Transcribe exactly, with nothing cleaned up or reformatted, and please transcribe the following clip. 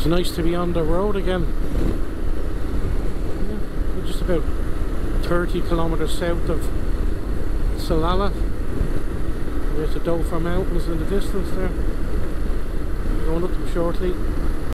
It's nice to be on the road again. Yeah, we're just about thirty kilometers south of Salalah. There's the Dover Mountains in the distance there. We're going up them shortly.